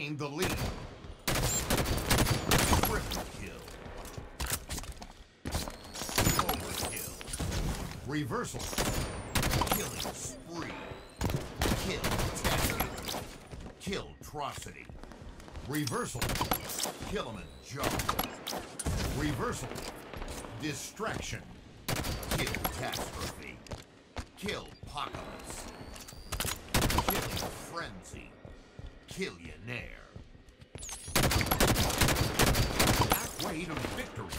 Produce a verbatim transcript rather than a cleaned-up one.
gained the lead. Triple kill. Overkill. Reversal. Killing spree. Kill tattoo. Kill atrocity. Reversal. Kill him and jump. Reversal. Distraction. Kill catastrophe. Kill apocalypse. Killing frenzy. Killionaire. Halfway to victory.